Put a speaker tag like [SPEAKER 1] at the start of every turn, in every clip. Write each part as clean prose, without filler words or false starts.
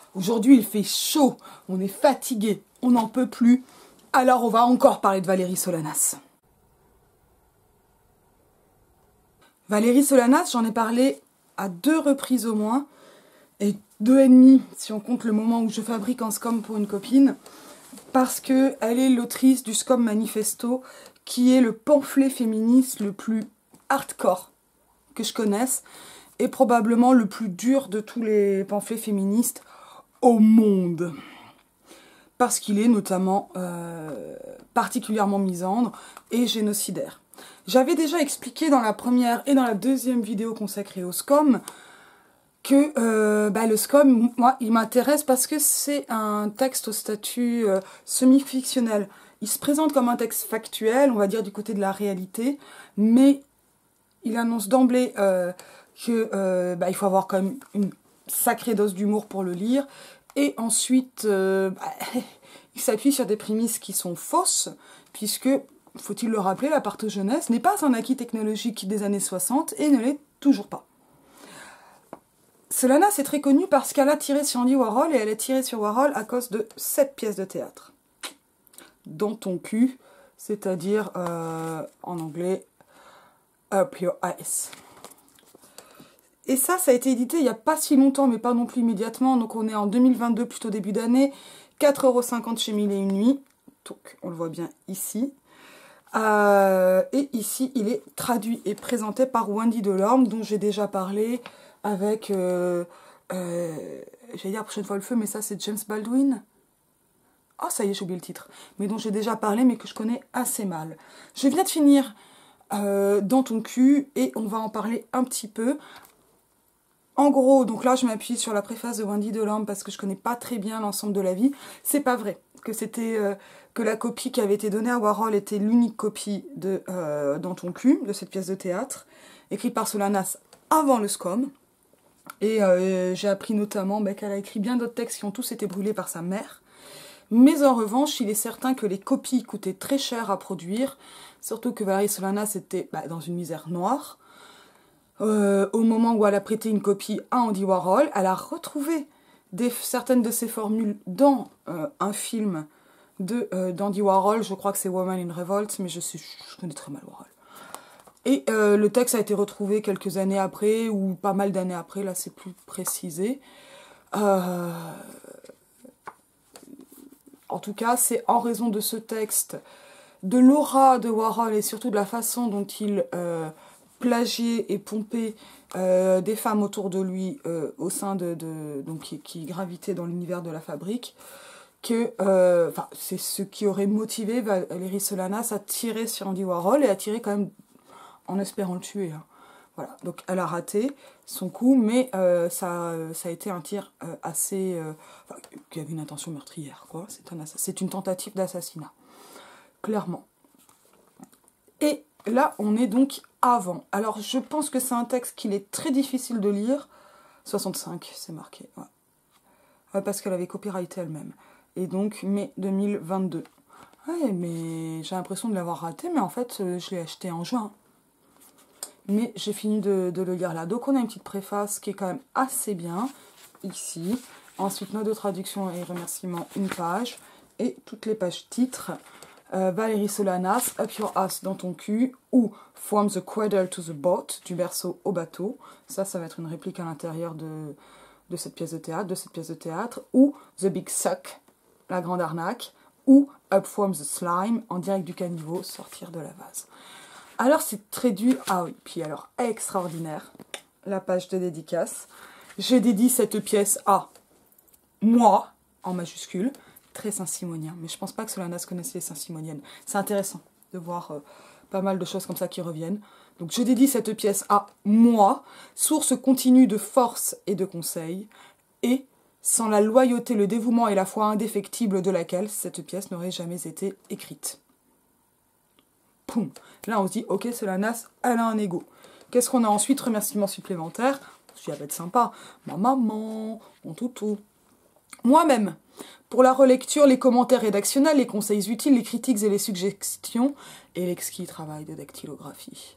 [SPEAKER 1] Aujourd'hui, il fait chaud, on est fatigué, on n'en peut plus. Alors, on va encore parler de Valérie Solanas. Valérie Solanas, j'en ai parlé à 2 reprises au moins, et 2,5 si on compte le moment où je fabrique un SCOM pour une copine, parce qu'elle est l'autrice du SCOM Manifesto, qui est le pamphlet féministe le plus hardcore que je connaisse, et probablement le plus dur de tous les pamphlets féministes au monde. Parce qu'il est notamment particulièrement misandre et génocidaire. J'avais déjà expliqué dans la première et dans la deuxième vidéo consacrée au SCOM que le SCOM, moi, il m'intéresse parce que c'est un texte au statut semi-fictionnel. Il se présente comme un texte factuel, on va dire du côté de la réalité, mais il annonce d'emblée qu'il faut avoir quand même une sacrée dose d'humour pour le lire. Et ensuite, il s'appuie sur des prémices qui sont fausses, puisque, faut-il le rappeler, la partho-jeunesse n'est pas un acquis technologique des années 60 et ne l'est toujours pas. Solanas est très connue parce qu'elle a tiré sur Andy Warhol, et elle a tiré sur Warhol à cause de 7 pièces de théâtre. Dans ton cul, c'est-à-dire en anglais, Up Your Eyes. Et ça a été édité il n'y a pas si longtemps, mais pas non plus immédiatement. Donc on est en 2022, plutôt début d'année. 4,50 € chez Mille et Une Nuits. Donc on le voit bien ici. Et ici, il est traduit et présenté par Wendy Delorme, dont j'ai déjà parlé avec... j'allais dire la prochaine fois le feu, mais ça c'est James Baldwin. Oh, ça y est, j'ai oublié le titre. Mais dont j'ai déjà parlé, mais que je connais assez mal. Je viens de finir Dans ton cul, et on va en parler un petit peu. En gros, donc là, je m'appuie sur la préface de Wendy Delorme parce que je connais pas très bien l'ensemble de la vie. C'est pas vrai que c'était que la copie qui avait été donnée à Warhol était l'unique copie de Dans ton cul, de cette pièce de théâtre, écrite par Solanas avant le SCOM. Et j'ai appris notamment qu'elle a écrit bien d'autres textes qui ont tous été brûlés par sa mère. Mais en revanche, il est certain que les copies coûtaient très cher à produire, surtout que Valérie Solanas était dans une misère noire. Au moment où elle a prêté une copie à Andy Warhol, elle a retrouvé certaines de ses formules dans un film d'Andy Warhol. Je crois que c'est Woman in Revolt, mais je connais très mal Warhol. Et le texte a été retrouvé quelques années après, ou pas mal d'années après, là c'est plus précisé. En tout cas, c'est en raison de ce texte, de l'aura de Warhol et surtout de la façon dont il plagiait et pompait des femmes autour de lui au sein donc qui gravitaient dans l'univers de la fabrique, que c'est ce qui aurait motivé Valérie Solanas à tirer sur Andy Warhol, et à tirer quand même en espérant le tuer. Hein. Voilà. Donc elle a raté son coup, mais ça a été un tir assez... qui avait une intention meurtrière, quoi. C'est une tentative d'assassinat, clairement. Et là, on est donc avant. Alors, je pense que c'est un texte qu'il est très difficile de lire. 65, c'est marqué. Ouais. Parce qu'elle avait copyrighté elle-même. Et donc, mai 2022. Ouais, mais j'ai l'impression de l'avoir raté, mais en fait, je l'ai acheté en juin. Mais j'ai fini de le lire là. Donc on a une petite préface qui est quand même assez bien, ici. Ensuite, note de traduction et remerciements, une page. Et toutes les pages titres. Valérie Solanas, Up Your Ass dans ton cul, ou From the Cradle to the Boat, du berceau au bateau. Ça va être une réplique à l'intérieur de cette pièce de théâtre, ou The Big Suck, la grande arnaque, ou Up From the Slime, en direct du caniveau, sortir de la vase. Alors c'est très dur, ah oui, puis alors extraordinaire, la page de dédicace. Je dédie cette pièce à moi, en majuscule, très saint-simonien, mais je pense pas que Solanas connaissait les saint-simoniennes. C'est intéressant de voir pas mal de choses comme ça qui reviennent. Donc je dédie cette pièce à moi, source continue de force et de conseils, et sans la loyauté, le dévouement et la foi indéfectible de laquelle cette pièce n'aurait jamais été écrite. Poum. Là, on se dit, ok, Solanas, elle a un ego. Qu'est-ce qu'on a ensuite? Remerciements supplémentaires. Je suis à être sympa. Ma maman, mon toutou. Moi-même, pour la relecture, les commentaires rédactionnels, les conseils utiles, les critiques et les suggestions, et l'exquis travail de dactylographie.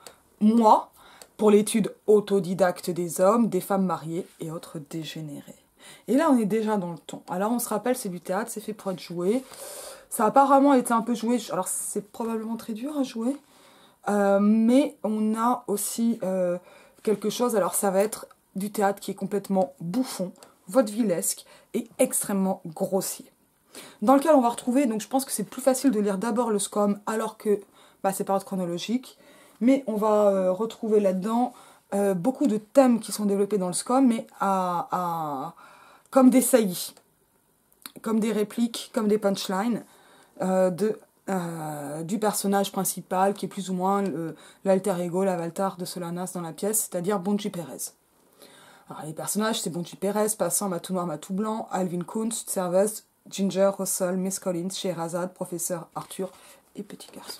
[SPEAKER 1] Moi, pour l'étude autodidacte des hommes, des femmes mariées et autres dégénérés. Et là, on est déjà dans le ton. Alors, on se rappelle, c'est du théâtre, c'est fait pour être joué. Ça a apparemment été un peu joué. Alors, c'est probablement très dur à jouer. Mais on a aussi quelque chose. Alors, ça va être du théâtre qui est complètement bouffon, vaudevillesque et extrêmement grossier. Dans lequel on va retrouver, donc je pense que c'est plus facile de lire d'abord le SCOM alors que c'est par ordre chronologique. Mais on va retrouver là-dedans beaucoup de thèmes qui sont développés dans le SCOM, mais comme des saillies, comme des répliques, comme des punchlines du personnage principal, qui est plus ou moins l'alter ego, l'avatar de Solanas dans la pièce, c'est-à-dire Bunji Perez. Alors, les personnages, c'est Bunji Perez, passant Matou Noir, Matou Blanc, Alvin Kunst, Servaz, Ginger, Russell, Miss Collins, Scheherazade, Professeur Arthur et Petit Garçon.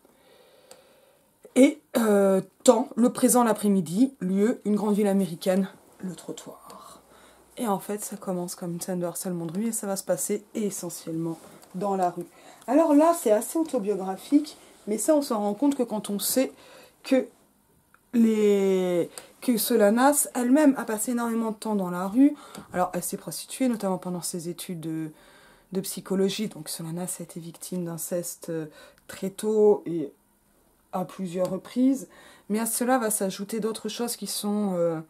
[SPEAKER 1] Et temps, le présent l'après-midi, lieu, une grande ville américaine, le trottoir. Et en fait, ça commence comme une scène de harcèlement de rue et ça va se passer essentiellement dans la rue. Alors là, c'est assez autobiographique, mais ça, on s'en rend compte que quand on sait que Solanas elle-même a passé énormément de temps dans la rue. Alors, elle s'est prostituée, notamment pendant ses études de psychologie. Donc, Solanas a été victime d'inceste très tôt et à plusieurs reprises, mais à cela va s'ajouter d'autres choses qui sont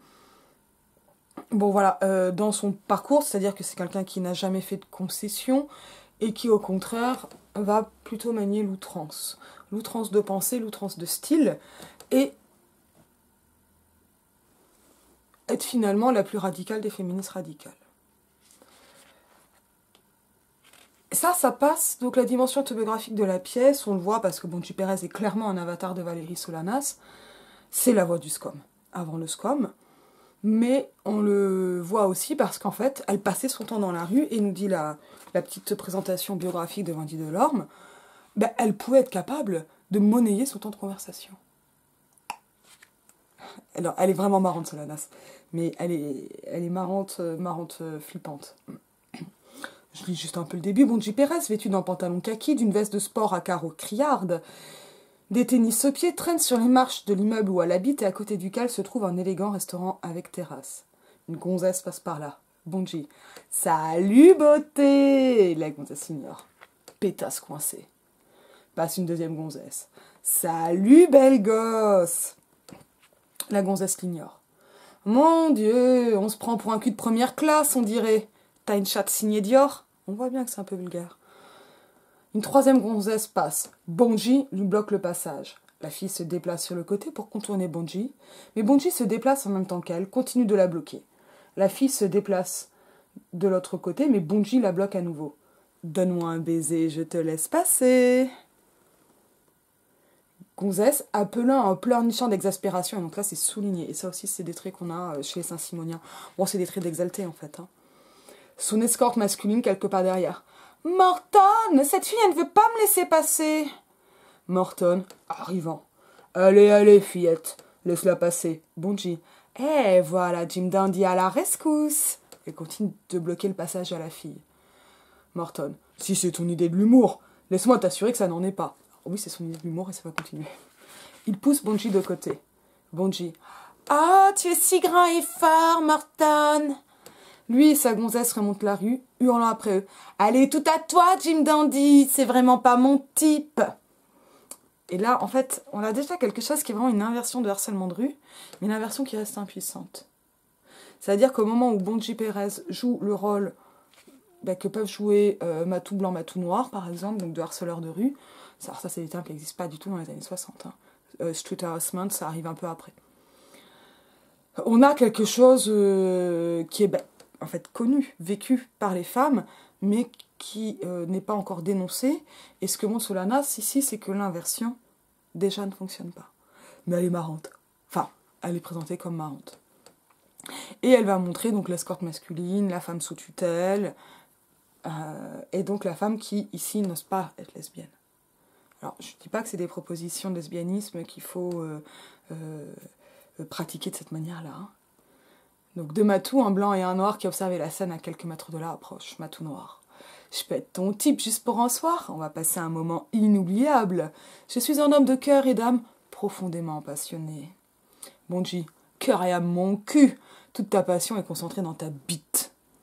[SPEAKER 1] dans son parcours, c'est-à-dire que c'est quelqu'un qui n'a jamais fait de concession et qui au contraire va plutôt manier l'outrance de pensée, l'outrance de style, et être finalement la plus radicale des féministes radicales. Ça passe, donc la dimension autobiographique de la pièce, on le voit parce que Bunji Perez est clairement un avatar de Valérie Solanas, c'est la voix du SCOM, avant le SCOM, mais on le voit aussi parce qu'en fait, elle passait son temps dans la rue, et nous dit la petite présentation biographique de Wendy Delorme, elle pouvait être capable de monnayer son temps de conversation. Alors, elle est vraiment marrante, Solanas, mais elle est marrante, flippante. Je lis juste un peu le début. Bunji Perez, vêtue d'un pantalon kaki, d'une veste de sport à carreaux criardes, des tennis aux pieds, traîne sur les marches de l'immeuble où elle habite et à côté duquel se trouve un élégant restaurant avec terrasse. Une gonzesse passe par là. Bunji. Salut beauté! La gonzesse ignore. Pétasse coincée. Passe une deuxième gonzesse. Salut belle gosse! La gonzesse l'ignore. Mon Dieu, on se prend pour un cul de première classe, on dirait. T'as une chatte signée Dior? On voit bien que c'est un peu vulgaire. Une troisième gonzesse passe. Bunji lui bloque le passage. La fille se déplace sur le côté pour contourner Bunji, mais Bunji se déplace en même temps qu'elle, continue de la bloquer. La fille se déplace de l'autre côté, mais Bunji la bloque à nouveau. Donne-moi un baiser, je te laisse passer. Gonzesse, appelant un pleurnichant d'exaspération, et donc là c'est souligné, et ça aussi c'est des traits qu'on a chez les Saint-Simoniens. Bon, c'est des traits d'exalté en fait. Son escorte masculine quelque part derrière. Morton, cette fille elle ne veut pas me laisser passer. Morton, arrivant. Allez, fillette, laisse-la passer. Bunji. Voilà, Jim Dandy à la rescousse. Elle continue de bloquer le passage à la fille. Morton. Si c'est ton idée de l'humour, laisse-moi t'assurer que ça n'en est pas. Oui, c'est son idée de l'humour et ça va continuer. Il pousse Bunji de côté. Bunji. Ah, tu es si grand et fort, Morton. Lui et sa gonzesse remontent la rue, hurlant après eux. Allez, tout à toi, Jim Dandy, c'est vraiment pas mon type. Et là, en fait, on a déjà quelque chose qui est vraiment une inversion de harcèlement de rue, mais une inversion qui reste impuissante. C'est-à-dire qu'au moment où Bunji Perez joue le rôle que peuvent jouer Matou Blanc, Matou Noir, par exemple, donc de harceleur de rue, ça c'est des termes qui n'existent pas du tout dans les années 60. Street harassment, ça arrive un peu après. On a quelque chose qui est en fait connu, vécu par les femmes, mais qui n'est pas encore dénoncé. Et ce que montre Solanas ici, c'est que l'inversion, déjà, ne fonctionne pas. Mais elle est marrante. Enfin, elle est présentée comme marrante. Et elle va montrer donc l'escorte masculine, la femme sous tutelle, et donc la femme qui, ici, n'ose pas être lesbienne. Alors, je ne dis pas que c'est des propositions de lesbianisme qu'il faut pratiquer de cette manière-là. Donc, de Matou, un blanc et un noir qui observaient la scène à quelques mètres de là approchent. Matou noir. Je peux être ton type juste pour un soir. On va passer un moment inoubliable. Je suis un homme de cœur et d'âme profondément passionné. Bunji, cœur et âme, mon cul. Toute ta passion est concentrée dans ta bite.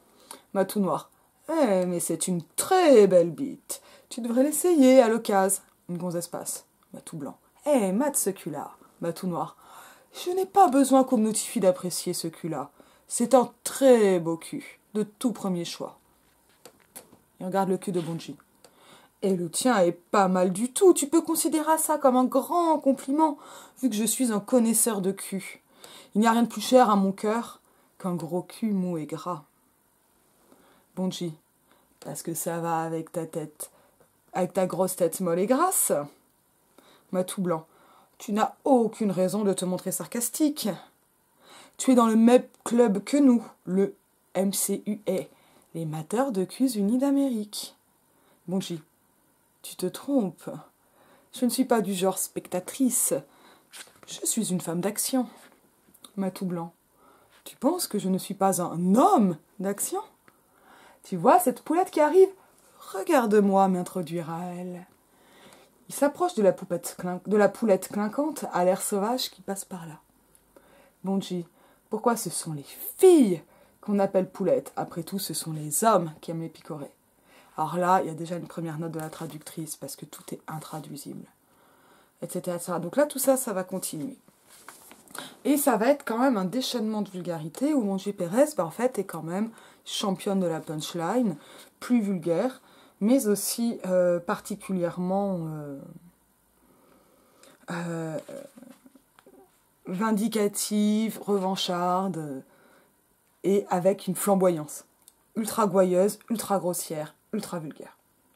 [SPEAKER 1] Ma tout noir. Eh, mais c'est une très belle bite. Tu devrais l'essayer à l'occasion. Une gonzesse passe. Ma tout blanc. Eh, mate ce cul-là. Ma tout noir. Je n'ai pas besoin qu'on me notifie d'apprécier ce cul-là. C'est un très beau cul, de tout premier choix. Il regarde le cul de Bonji. Et le tien est pas mal du tout. Tu peux considérer ça comme un grand compliment, vu que je suis un connaisseur de cul. Il n'y a rien de plus cher à mon cœur qu'un gros cul mou et gras. Bonji, parce que ça va avec ta tête, avec ta grosse tête molle et grasse. Matou blanc, tu n'as aucune raison de te montrer sarcastique. Tu es dans le même club que nous, le MCUA, les mateurs de culs unis d'Amérique. Bonji, tu te trompes. Je ne suis pas du genre spectatrice. Je suis une femme d'action. Matou blanc, tu penses que je ne suis pas un homme d'action? Tu vois cette poulette qui arrive? Regarde-moi m'introduire à elle. Il s'approche de la poulette clinquante à l'air sauvage qui passe par là. Bonji, pourquoi ce sont les filles qu'on appelle poulettes? Après tout, ce sont les hommes qui aiment les picorer. Alors là, il y a déjà une première note de la traductrice, parce que tout est intraduisible, etc., etc. Donc là, tout ça, ça va continuer. Et ça va être quand même un déchaînement de vulgarité, où Bonji Perez, en fait, est quand même championne de la punchline, plus vulgaire, mais aussi particulièrement vindicative, revancharde, et avec une flamboyance. Ultra gouailleuse, ultra grossière, ultra vulgaire.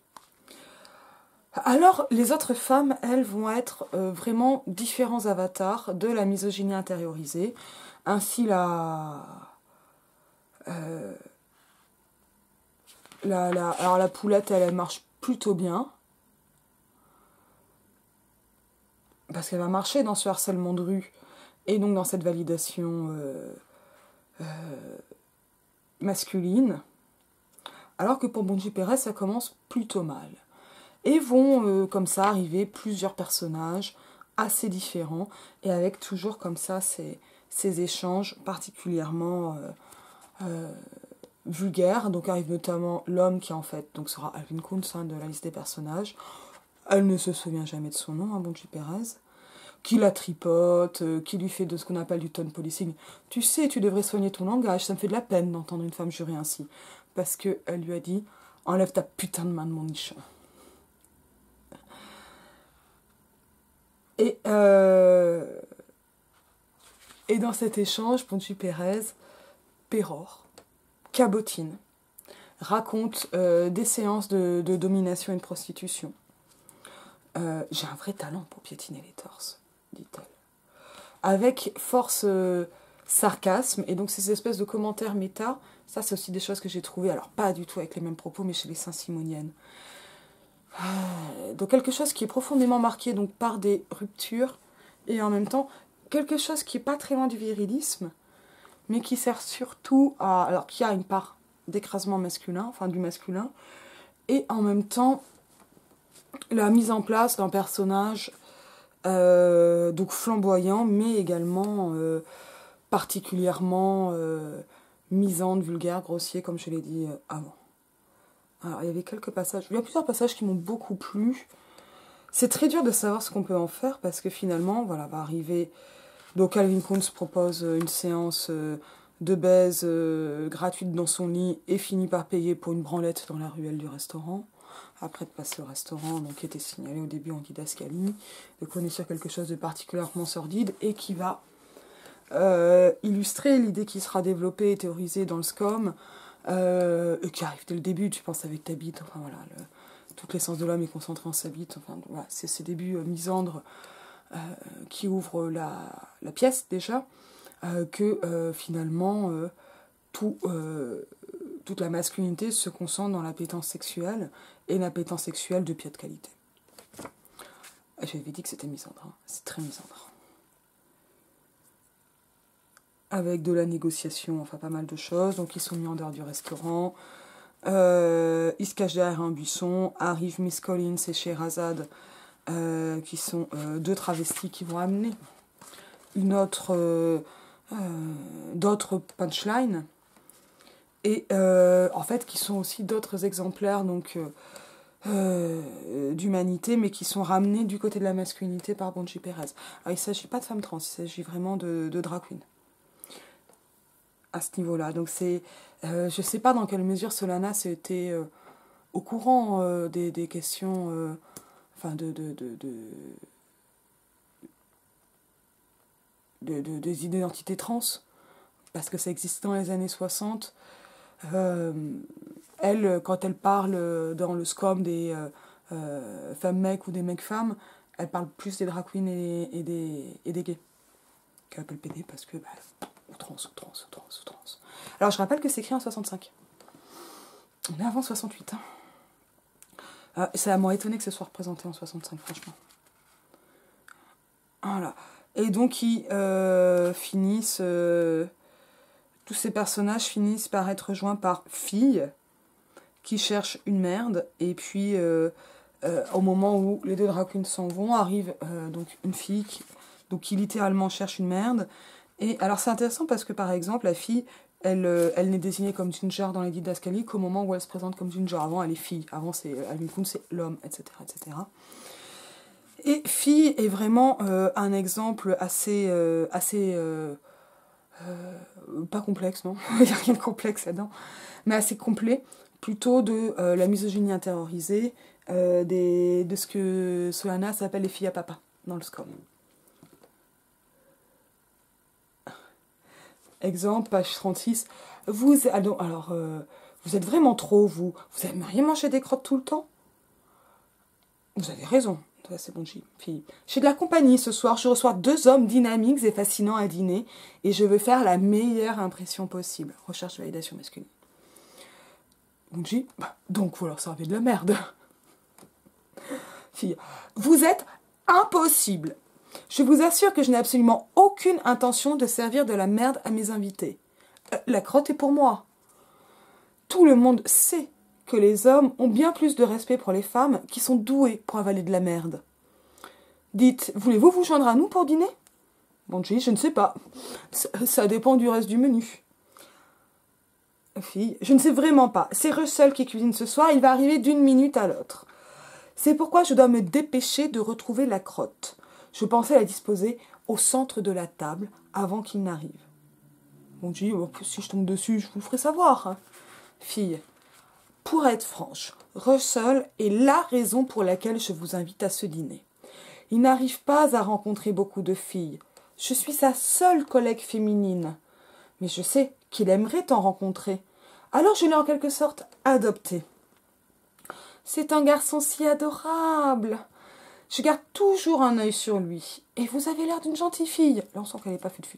[SPEAKER 1] Alors, les autres femmes, elles, vont être vraiment différents avatars de la misogynie intériorisée. Ainsi, alors la poulette, elle marche plutôt bien. Parce qu'elle va marcher dans ce harcèlement de rue et donc dans cette validation masculine. Alors que pour Bonji Perez, ça commence plutôt mal. Et vont comme ça arriver plusieurs personnages assez différents et avec toujours comme ça ces échanges particulièrement vulgaires. Donc arrive notamment l'homme qui en fait donc sera Alvin Kuntz de la liste des personnages. Elle ne se souvient jamais de son nom, Bonji Perez. Qui la tripote, qui lui fait de ce qu'on appelle du tone policing. Tu sais, tu devrais soigner ton langage, ça me fait de la peine d'entendre une femme jurer ainsi. Parce qu'elle lui a dit, enlève ta putain de main de mon nichon. Et dans cet échange, Bonji Perez pérore, cabotine, raconte des séances de domination et de prostitution. J'ai un vrai talent pour piétiner les torses, dit-elle. Avec force sarcasme, et donc ces espèces de commentaires méta, ça c'est aussi des choses que j'ai trouvées, alors pas du tout avec les mêmes propos, mais chez les Saint-Simoniennes. Donc quelque chose qui est profondément marqué donc, par des ruptures, et en même temps quelque chose qui est pas très loin du virilisme, mais qui sert surtout à... Alors qui a une part d'écrasement masculin, enfin du masculin, et en même temps la mise en place d'un personnage donc flamboyant, mais également particulièrement misandre, vulgaire, grossier, comme je l'ai dit avant. Alors, il y avait quelques passages, il y a plusieurs passages qui m'ont beaucoup plu. C'est très dur de savoir ce qu'on peut en faire, parce que finalement, voilà, va arriver... Donc, Alvin Kuntz propose une séance de baise gratuite dans son lit, et finit par payer pour une branlette dans la ruelle du restaurant. Après de passer au restaurant, donc qui était signalé au début en didascalie, de connaître quelque chose de particulièrement sordide, et qui va illustrer l'idée qui sera développée et théorisée dans le SCOM, et qui arrive dès le début, tu penses avec ta bite, enfin voilà, toute l'essence de l'homme est concentrée en sa bite, enfin voilà, c'est ces débuts misandres qui ouvrent la pièce déjà, que finalement toute la masculinité se concentre dans l'appétence sexuelle, et l'appétence sexuelle de pied de qualité. J'avais dit que c'était misandre, hein. C'est très misandre. Avec de la négociation, enfin pas mal de choses. Donc ils sont mis en dehors du restaurant. Ils se cachent derrière un buisson. Arrivent Miss Collins et Sherazade, qui sont deux travestis qui vont amener d'autres punchlines. et en fait qui sont aussi d'autres exemplaires donc d'humanité, mais qui sont ramenés du côté de la masculinité par Bonji Perez. Alors il ne s'agit pas de femmes trans, il s'agit vraiment de drag queen à ce niveau-là. Donc c'est, je sais pas dans quelle mesure Solana s'était au courant des questions, enfin des identités trans, parce que ça existait dans les années 60. Elle, quand elle parle dans le SCOM des femmes-mecs ou des mecs-femmes, elle parle plus des drag queens et des gays qu'elle appelle PD, parce que ou trans. Alors je rappelle que c'est écrit en 65. On est avant 68. Ça m'a étonné que ce soit représenté en 65, franchement. Voilà. Et donc ils finissent... tous ces personnages finissent par être rejoints par filles qui cherchent une merde. Et puis, au moment où les deux drag queens s'en vont, arrive donc une fille qui littéralement cherche une merde. Et alors c'est intéressant parce que par exemple, la fille, elle n'est désignée comme Ginger dans les didascalies qu'au moment où elle se présente comme Ginger. Avant, elle est fille. Avant, Alvin Kun, c'est l'homme, etc., etc. Et fille est vraiment un exemple assez pas complexe, non, il n'y a rien de complexe là-dedans, mais assez complet, plutôt de la misogynie intériorisée, de ce que Solana s'appelle les filles à papa dans le SCOM. Exemple, page 36. Vous êtes vraiment trop, vous aimeriez manger des crottes tout le temps? Vous avez raison. C'est bon, fille. J'ai de la compagnie ce soir. Je reçois 2 hommes dynamiques et fascinants à dîner. Et je veux faire la meilleure impression possible. Recherche validation masculine. Bonji, donc vous leur servez de la merde. Fille. Vous êtes impossible. Je vous assure que je n'ai absolument aucune intention de servir de la merde à mes invités. La crotte est pour moi. Tout le monde sait que les hommes ont bien plus de respect pour les femmes qui sont douées pour avaler de la merde. Dites, voulez-vous vous joindre à nous pour dîner? Bonji, je ne sais pas. Ça dépend du reste du menu. Fille, je ne sais vraiment pas. C'est Russell qui cuisine ce soir, il va arriver d'une minute à l'autre. C'est pourquoi je dois me dépêcher de retrouver la crotte. Je pensais la disposer au centre de la table avant qu'il n'arrive. Bonji, si je tombe dessus, je vous le ferai savoir. Fille, pour être franche, Russell est la raison pour laquelle je vous invite à ce dîner. Il n'arrive pas à rencontrer beaucoup de filles. Je suis sa seule collègue féminine. Mais je sais qu'il aimerait t'en rencontrer. Alors je l'ai en quelque sorte adopté. C'est un garçon si adorable. Je garde toujours un œil sur lui. Et vous avez l'air d'une gentille fille. Là, on sent qu'elle n'est pas fut.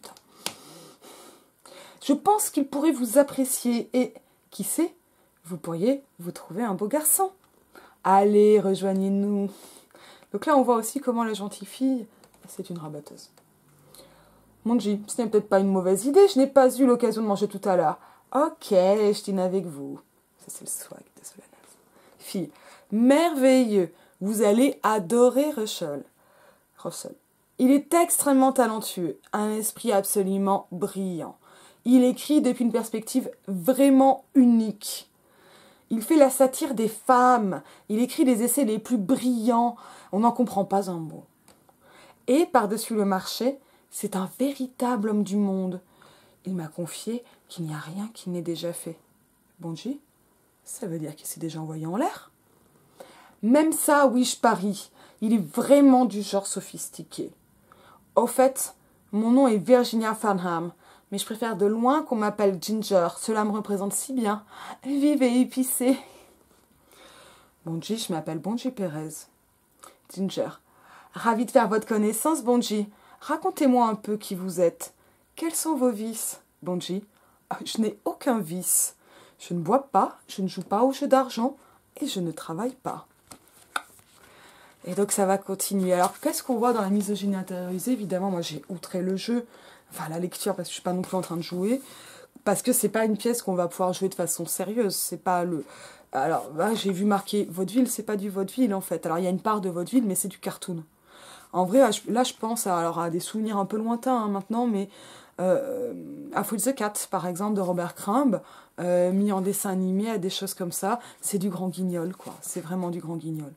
[SPEAKER 1] Je pense qu'il pourrait vous apprécier et, qui sait, vous pourriez vous trouver un beau garçon. Allez, rejoignez-nous. Donc là, on voit aussi comment la gentille fille, c'est une rabatteuse. Monji, ce n'est peut-être pas une mauvaise idée, je n'ai pas eu l'occasion de manger tout à l'heure. Ok, je dîne avec vous. Ça, c'est le swag de Solana. Fille, merveilleux, vous allez adorer Russell. Il est extrêmement talentueux, un esprit absolument brillant. Il écrit depuis une perspective vraiment unique. Il fait la satire des femmes. Il écrit les essais les plus brillants. On n'en comprend pas un mot. Et par-dessus le marché, c'est un véritable homme du monde. Il m'a confié qu'il n'y a rien qu'il n'ait déjà fait. Bonji, ça veut dire qu'il s'est déjà envoyé en l'air? Même ça, oui, je parie. Il est vraiment du genre sophistiqué. Au fait, mon nom est Virginia Farnham. Mais je préfère de loin qu'on m'appelle Ginger. Cela me représente si bien. Vive et épicée. Bonji, je m'appelle Bonji Perez. Ginger. Ravie de faire votre connaissance, Bonji. Racontez-moi un peu qui vous êtes. Quels sont vos vices? Bonji. Je n'ai aucun vice. Je ne bois pas, je ne joue pas au jeu d'argent et je ne travaille pas. Et donc ça va continuer. Alors qu'est-ce qu'on voit dans la misogynie intériorisée? Évidemment, moi j'ai outré le jeu. Enfin, la lecture, parce que je ne suis pas non plus en train de jouer, parce que c'est pas une pièce qu'on va pouvoir jouer de façon sérieuse, c'est pas le... Alors, là, j'ai vu marquer vaudeville, c'est pas du vaudeville, en fait. Alors, il y a une part de vaudeville, mais c'est du cartoon. En vrai, là, je pense à des souvenirs un peu lointains, hein, maintenant, mais A Fritz the Cat, par exemple, de Robert Crumb, mis en dessin animé, à des choses comme ça. C'est du grand guignol, quoi. C'est vraiment du grand guignol.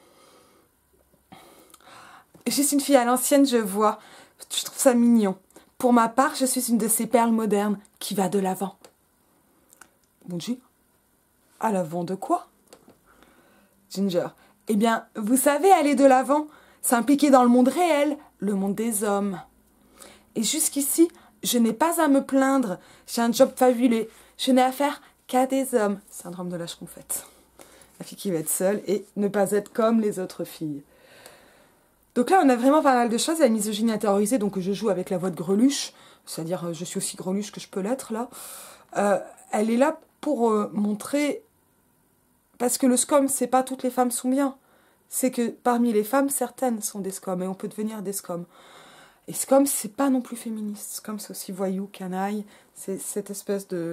[SPEAKER 1] Je suis une fille à l'ancienne, je vois. Je trouve ça mignon. Pour ma part, je suis une de ces perles modernes qui va de l'avant. Bonjour. À l'avant de quoi? Ginger. Eh bien, vous savez, aller de l'avant, s'impliquer dans le monde réel, le monde des hommes. Et jusqu'ici, je n'ai pas à me plaindre. J'ai un job fabuleux. Je n'ai affaire qu'à des hommes. Syndrome de la schtroumpfette. La fille qui va être seule et ne pas être comme les autres filles. Donc là, on a vraiment pas mal de choses. La misogynie intériorisée, donc je joue avec la voix de Greluche. C'est-à-dire, je suis aussi Greluche que je peux l'être, là. Elle est là pour montrer... Parce que le scum, c'est pas toutes les femmes sont bien. C'est que parmi les femmes, certaines sont des scums. Et on peut devenir des scums. Et scum, c'est pas non plus féministe. Scum, c'est aussi voyou, canaille. C'est cette espèce de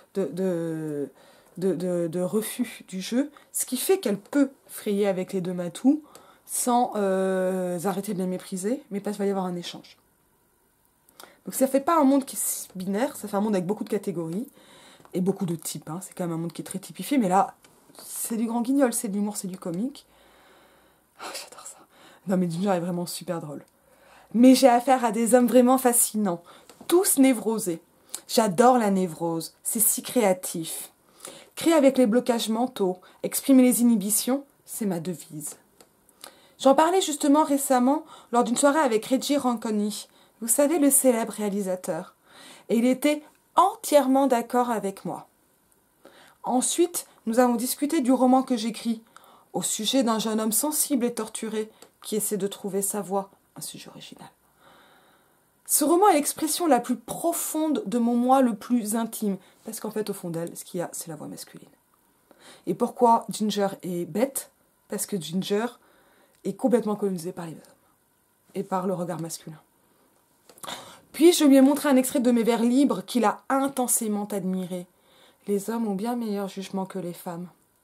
[SPEAKER 1] refus du jeu. Ce qui fait qu'elle peut frayer avec les deux matous sans arrêter de les mépriser, mais parce qu'il va y avoir un échange. Donc ça fait pas un monde qui est binaire, ça fait un monde avec beaucoup de catégories et beaucoup de types. Hein. C'est quand même un monde qui est très typifié, mais là, c'est du grand guignol, c'est de l'humour, c'est du comique. Oh, j'adore ça. Non mais Ginger est vraiment super drôle. Mais j'ai affaire à des hommes vraiment fascinants, tous névrosés. J'adore la névrose, c'est si créatif. Créer avec les blocages mentaux, exprimer les inhibitions, c'est ma devise. J'en parlais justement récemment lors d'une soirée avec Reggie Ronconi, vous savez, le célèbre réalisateur. Et il était entièrement d'accord avec moi. Ensuite, nous avons discuté du roman que j'écris, au sujet d'un jeune homme sensible et torturé qui essaie de trouver sa voie, un sujet original. Ce roman est l'expression la plus profonde de mon moi le plus intime, parce qu'en fait, au fond d'elle, ce qu'il y a, c'est la voix masculine. Et pourquoi Ginger est bête? Parce que Ginger est complètement colonisée par les hommes et par le regard masculin. Puis je lui ai montré un extrait de mes vers libres qu'il a intensément admiré. Les hommes ont bien meilleur jugement que les femmes.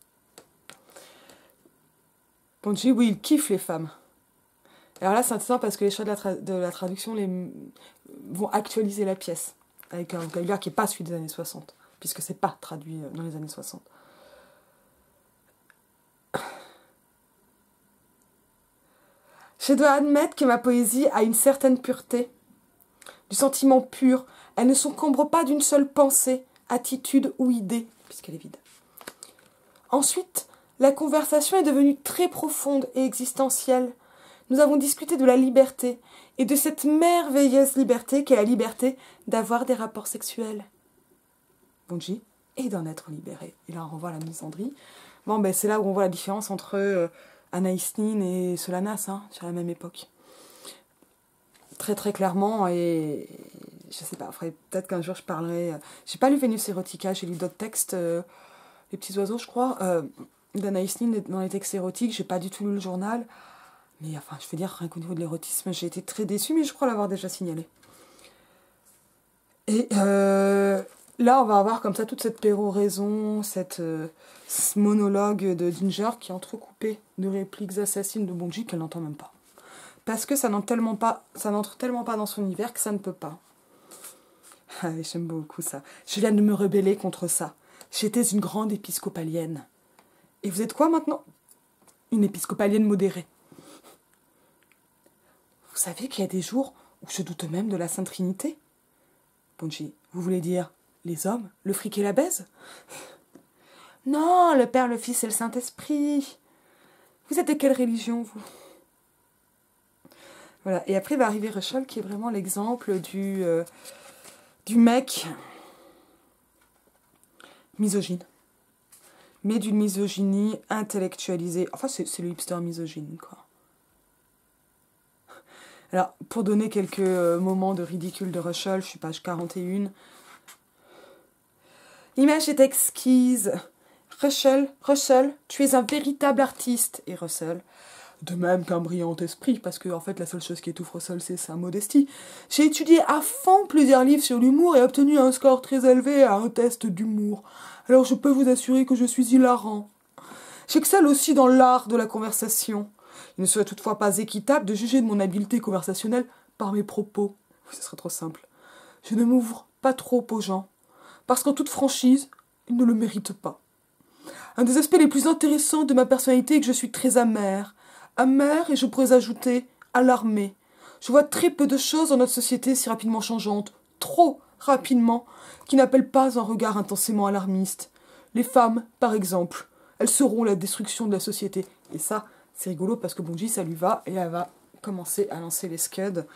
[SPEAKER 1] Bonji, oui, il kiffe les femmes. Alors là, c'est intéressant parce que les choix de la traduction vont actualiser la pièce avec un vocabulaire qui n'est pas celui des années 60, puisque c'est pas traduit dans les années 60. Je dois admettre que ma poésie a une certaine pureté, du sentiment pur. Elle ne s'encombre pas d'une seule pensée, attitude ou idée, puisqu'elle est vide. Ensuite, la conversation est devenue très profonde et existentielle. Nous avons discuté de la liberté, et de cette merveilleuse liberté qu'est la liberté d'avoir des rapports sexuels. Bonji, et d'en être libéré. Et là, on revoit la misandrie. Bon, ben, c'est là où on voit la différence entre Anaïs Nin et Solanas, hein, sur la même époque. Très très clairement, et je sais pas, peut-être qu'un jour je parlerai... j'ai pas lu Vénus Erotica, j'ai lu d'autres textes, Les petits oiseaux, je crois, d'Anaïs Nin dans les textes érotiques, j'ai pas du tout lu le journal. Mais enfin, je veux dire, rien qu'au niveau de l'érotisme, j'ai été très déçue, mais je crois l'avoir déjà signalé. Et là, on va avoir comme ça toute cette péroraison, ce monologue de Ginger qui est entrecoupé de répliques assassines de Bonji qu'elle n'entend même pas. Parce que ça n'entre tellement pas dans son univers que ça ne peut pas. Ah, j'aime beaucoup ça. Je viens de me rebeller contre ça. J'étais une grande épiscopalienne. Et vous êtes quoi maintenant? Une épiscopalienne modérée. Vous savez qu'il y a des jours où je doute même de la Sainte Trinité? Bonji, vous voulez dire les hommes, le fric et la baise? Non, le Père, le Fils et le Saint-Esprit. Vous êtes de quelle religion, vous? Voilà, et après va arriver Russell, qui est vraiment l'exemple du mec misogyne. Mais d'une misogynie intellectualisée. Enfin, c'est le hipster misogyne, quoi. Alors, pour donner quelques moments de ridicule de Russell, je suis page 41. L'image est exquise. Russell, tu es un véritable artiste. Et Russell, de même qu'un brillant esprit, parce que en fait la seule chose qui étouffe Russell, c'est sa modestie. J'ai étudié à fond plusieurs livres sur l'humour et obtenu un score très élevé à un test d'humour. Alors je peux vous assurer que je suis hilarant. J'excelle aussi dans l'art de la conversation. Il ne serait toutefois pas équitable de juger de mon habileté conversationnelle par mes propos. Oui, ce serait trop simple. Je ne m'ouvre pas trop aux gens, parce qu'en toute franchise, ils ne le méritent pas. Un des aspects les plus intéressants de ma personnalité est que je suis très amère. Amère et je pourrais ajouter alarmée. Je vois très peu de choses dans notre société si rapidement changeante, trop rapidement, qui n'appellent pas un regard intensément alarmiste. Les femmes, par exemple, elles seront la destruction de la société. Et ça, c'est rigolo parce que Bungie, ça lui va et elle va commencer à lancer les scuds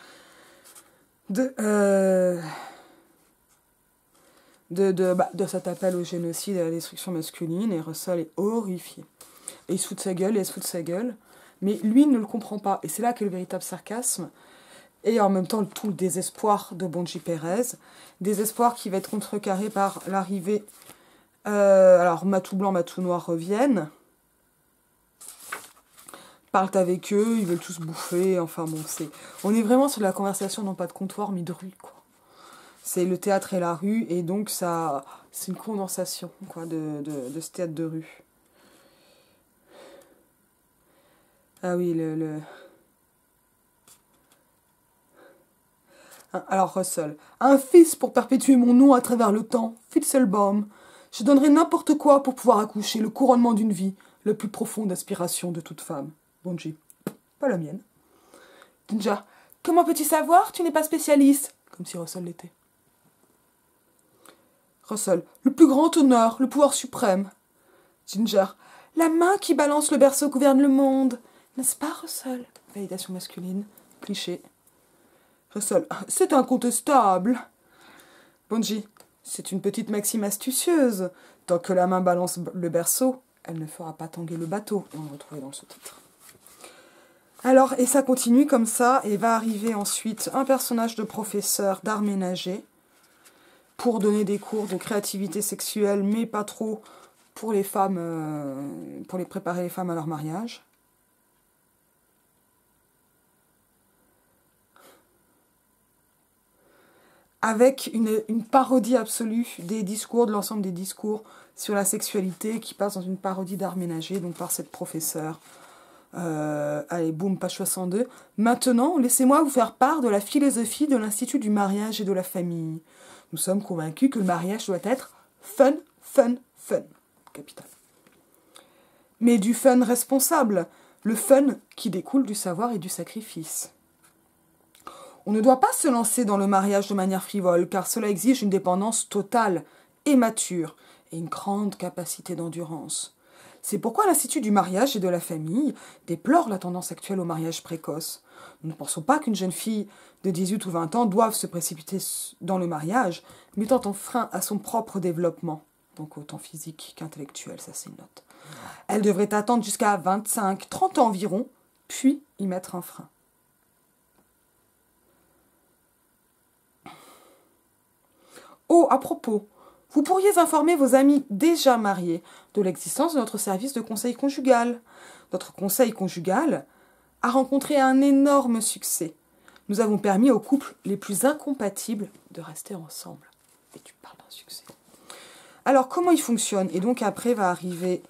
[SPEAKER 1] de cet appel au génocide et à la destruction masculine, et Russell est horrifié. Et il se fout de sa gueule, et elle se fout de sa gueule, mais lui ne le comprend pas, et c'est là qu'est le véritable sarcasme, et en même temps tout le désespoir de Bungie Perez, désespoir qui va être contrecarré par l'arrivée, alors Matou Blanc, Matou Noir reviennent, parlent avec eux, ils veulent tous bouffer, enfin bon, on est vraiment sur la conversation, non pas de comptoir, mais de rue, quoi. C'est le théâtre et la rue, et donc ça, c'est une condensation quoi, de ce théâtre de rue. Ah oui, Alors Russell, un fils pour perpétuer mon nom à travers le temps, Fitzelbaum. Je donnerais n'importe quoi pour pouvoir accoucher le couronnement d'une vie, la plus profonde aspiration de toute femme. Bungie, pas la mienne. Ginger, comment peux-tu savoir? Tu n'es pas spécialiste. Comme si Russell l'était. Russell, le plus grand honneur, le pouvoir suprême. Ginger, la main qui balance le berceau gouverne le monde. N'est-ce pas, Russell? Validation masculine. Cliché. Russell, c'est incontestable. Bungie, c'est une petite maxime astucieuse. Tant que la main balance le berceau, elle ne fera pas tanguer le bateau. Et on le retrouvait dans le sous-titre. Alors, et ça continue comme ça, et va arriver ensuite un personnage de professeur d'art ménager pour donner des cours de créativité sexuelle, mais pas trop pour les femmes, pour les préparer les femmes à leur mariage. Avec une parodie absolue des discours, de l'ensemble des discours sur la sexualité qui passe dans une parodie d'art ménager, donc par cette professeure. Allez, boum, page 62. Maintenant, laissez-moi vous faire part de la philosophie de l'Institut du mariage et de la famille. Nous sommes convaincus que le mariage doit être fun, fun, fun. Capital. Mais du fun responsable, le fun qui découle du savoir et du sacrifice. On ne doit pas se lancer dans le mariage de manière frivole, car cela exige une dépendance totale et mature, et une grande capacité d'endurance. C'est pourquoi l'Institut du mariage et de la famille déplore la tendance actuelle au mariage précoce. Nous ne pensons pas qu'une jeune fille de 18 ou 20 ans doive se précipiter dans le mariage, mettant en frein à son propre développement, donc autant physique qu'intellectuel, ça c'est une note. Elle devrait attendre jusqu'à 25-30 ans environ, puis y mettre un frein. Oh, à propos, vous pourriez informer vos amis déjà mariés de l'existence de notre service de conseil conjugal. Notre conseil conjugal a rencontré un énorme succès. Nous avons permis aux couples les plus incompatibles de rester ensemble. Et tu parles d'un succès. Alors, comment il fonctionne? Et donc, après, va arriver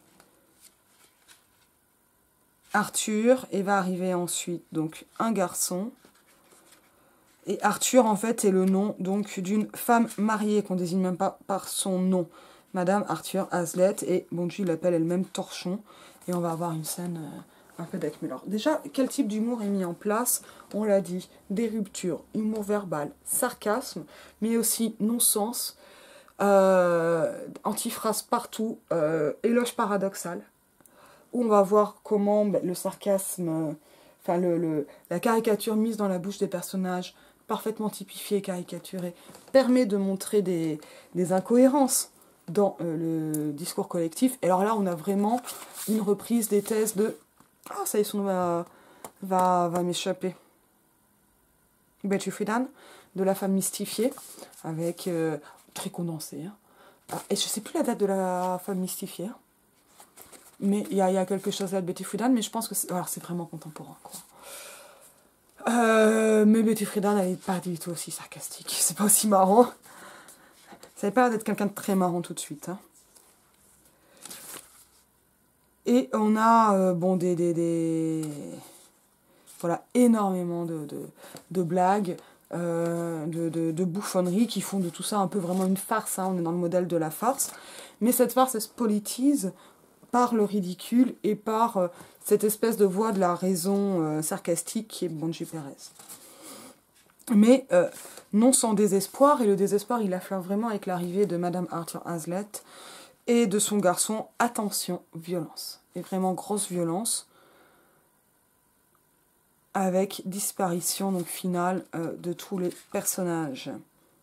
[SPEAKER 1] Arthur, et va arriver ensuite donc un garçon. Et Arthur, en fait, est le nom donc d'une femme mariée, qu'on désigne même pas par son nom. Madame Arthur Hazlitt, et Bungie l'appelle elle-même Torchon. Et on va avoir une scène un peu d'Ac Muller. Déjà, quel type d'humour est mis en place? On l'a dit, des ruptures, humour verbal, sarcasme, mais aussi non-sens, antiphrase partout, éloge paradoxal, où on va voir comment le sarcasme, la caricature mise dans la bouche des personnages, parfaitement typifiée et caricaturée, permet de montrer des incohérences dans le discours collectif. Et alors là, on a vraiment une reprise des thèses de... Ah, ça y est, son nom va m'échapper. Betty Friedan, de la femme mystifiée, avec... très condensé. Hein. Et je sais plus la date de la femme mystifiée. Hein. Mais il y a quelque chose là de Betty Friedan, mais je pense que c'est vraiment contemporain, quoi. Mais Betty Friedan, elle n'est pas du tout aussi sarcastique. C'est pas aussi marrant. Ça n'avait pas l'air d'être quelqu'un de très marrant tout de suite. Hein. Et on a, voilà, énormément de blagues. de bouffonnerie qui font de tout ça un peu vraiment une farce, hein, on est dans le modèle de la farce, mais cette farce elle se politise par le ridicule et par cette espèce de voix de la raison sarcastique qui est Bunji Perez. Mais non sans désespoir, et le désespoir il affleure vraiment avec l'arrivée de Madame Arthur Hazlitt et de son garçon. Attention, violence, et vraiment grosse violence, avec disparition donc finale de tous les personnages.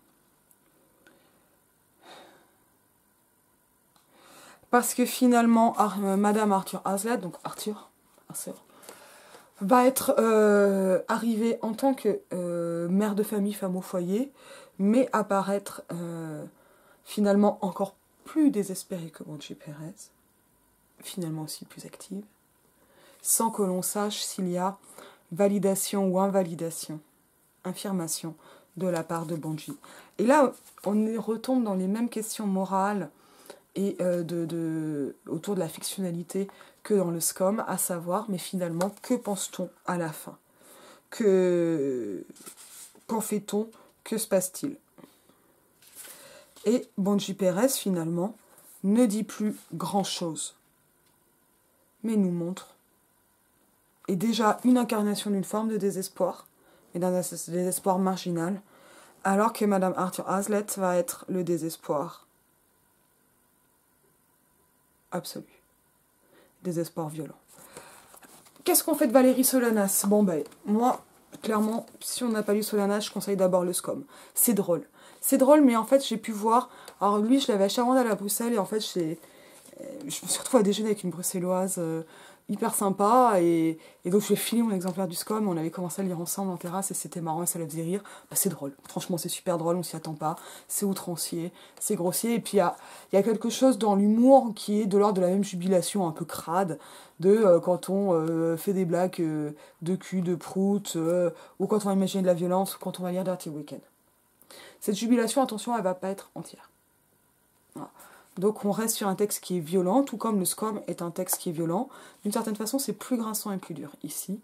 [SPEAKER 1] Parce que finalement, Madame Arthur Hazlitt, donc Arthur, va être arrivée en tant que mère de famille, femme au foyer, mais apparaître finalement encore plus désespérée que Bunji Perez, finalement aussi plus active, sans que l'on sache s'il y a validation ou invalidation, affirmation de la part de Bunji. Et là, on retombe dans les mêmes questions morales et autour de la fictionnalité que dans le SCOM, à savoir, mais finalement, que pense-t-on à la fin? Qu'en fait-on? Que se passe-t-il? Et Bunji Perez, finalement, ne dit plus grand-chose, mais nous montre, et déjà une incarnation d'une forme de désespoir, et d'un désespoir marginal, alors que Madame Arthur Hazlitt va être le désespoir absolu. Désespoir violent. Qu'est-ce qu'on fait de Valérie Solanas? Bon ben, moi, clairement, si on n'a pas lu Solanas, je conseille d'abord le SCOM. C'est drôle. C'est drôle, mais en fait, j'ai pu voir... Alors lui, je l'avais acheté avant d'aller à Bruxelles, et en fait, je me suis retrouvée à déjeuner avec une bruxelloise hyper sympa, et donc je lui ai filé mon exemplaire du SCOM, on avait commencé à le lire ensemble en terrasse, et c'était marrant, et ça la faisait rire. Bah, c'est drôle, franchement, c'est super drôle, on s'y attend pas, c'est outrancier, c'est grossier, et puis il y a quelque chose dans l'humour qui est de l'ordre de la même jubilation un peu crade, de quand on fait des blagues de cul, de prout, ou quand on va imaginer de la violence, ou quand on va lire Dirty Weekend. Cette jubilation, attention, elle va pas être entière. Voilà. Donc on reste sur un texte qui est violent, tout comme le SCOM est un texte qui est violent. D'une certaine façon, c'est plus grinçant et plus dur ici.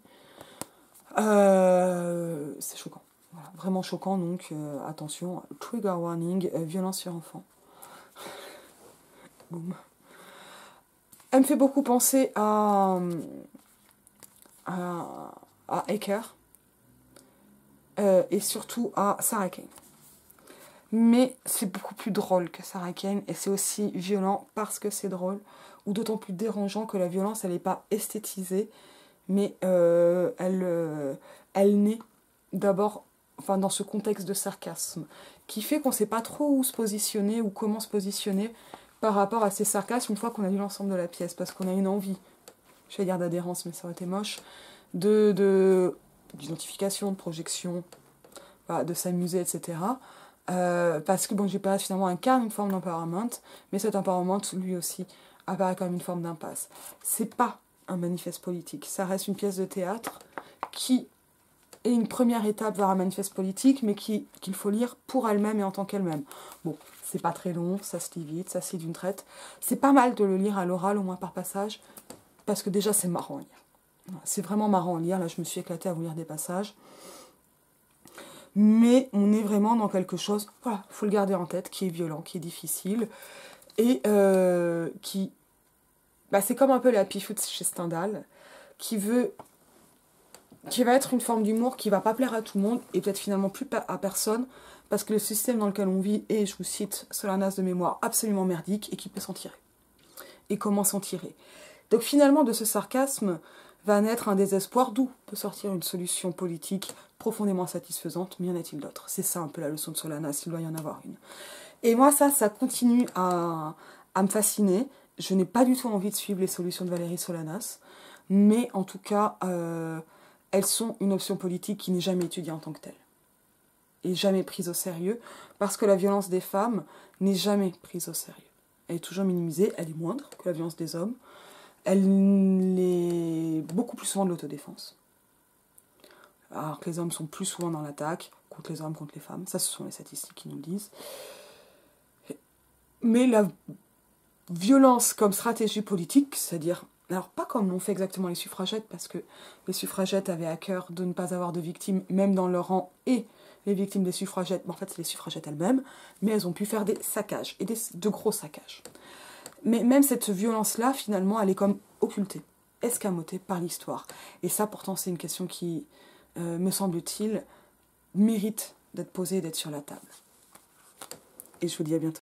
[SPEAKER 1] C'est choquant. Voilà, vraiment choquant, donc attention, trigger warning, violence sur enfant. Boum. Elle me fait beaucoup penser à Aker et surtout à Sarah Kane. Mais c'est beaucoup plus drôle que Sarah Kane, et c'est aussi violent parce que c'est drôle, ou d'autant plus dérangeant que la violence, elle n'est pas esthétisée, mais elle naît d'abord dans ce contexte de sarcasme, qui fait qu'on ne sait pas trop où se positionner, ou comment se positionner par rapport à ces sarcasmes une fois qu'on a lu l'ensemble de la pièce, parce qu'on a une envie, je vais dire d'adhérence, mais ça aurait été moche, d'identification, de projection, voilà, de s'amuser, etc., parce que Bunji Perez finalement incarne une forme d'empowerment, mais cet empowerment lui aussi apparaît comme une forme d'impasse. C'est pas un manifeste politique, ça reste une pièce de théâtre qui est une première étape vers un manifeste politique, mais qu'il faut lire pour elle-même et en tant qu'elle-même. Bon, c'est pas très long, ça se lit vite, ça se lit d'une traite. C'est pas mal de le lire à l'oral, au moins par passage, parce que déjà c'est marrant à lire. C'est vraiment marrant à lire, là je me suis éclatée à vous lire des passages. Mais on est vraiment dans quelque chose, voilà, il faut le garder en tête, qui est violent, qui est difficile, et qui... Bah, c'est comme un peu la Pifout chez Stendhal, qui va être une forme d'humour qui va pas plaire à tout le monde, et peut-être finalement plus à personne, parce que le système dans lequel on vit est, je vous cite Solanas de mémoire, absolument merdique, et qui peut s'en tirer. Et comment s'en tirer? Donc finalement, de ce sarcasme va naître un désespoir, d'où peut sortir une solution politique profondément satisfaisante, mais y en a-t-il d'autres? C'est ça un peu la leçon de Solanas, il doit y en avoir une. Et moi, ça continue à me fasciner. Je n'ai pas du tout envie de suivre les solutions de Valérie Solanas, mais en tout cas, elles sont une option politique qui n'est jamais étudiée en tant que telle, et jamais prise au sérieux, parce que la violence des femmes n'est jamais prise au sérieux. Elle est toujours minimisée, elle est moindre que la violence des hommes, elle est beaucoup plus souvent de l'autodéfense. Alors que les hommes sont plus souvent dans l'attaque, contre les hommes, contre les femmes. Ça, ce sont les statistiques qui nous le disent. Mais la violence comme stratégie politique, c'est-à-dire... Alors, pas comme l'ont fait exactement les suffragettes, parce que les suffragettes avaient à cœur de ne pas avoir de victimes, même dans leur rang, et les victimes des suffragettes, mais en fait c'est les suffragettes elles-mêmes, mais elles ont pu faire des saccages, et de gros saccages. Mais même cette violence-là, finalement, elle est comme occultée, escamotée par l'histoire. Et ça, pourtant, c'est une question qui, me semble-t-il, mérite d'être posée et d'être sur la table. Et je vous dis à bientôt.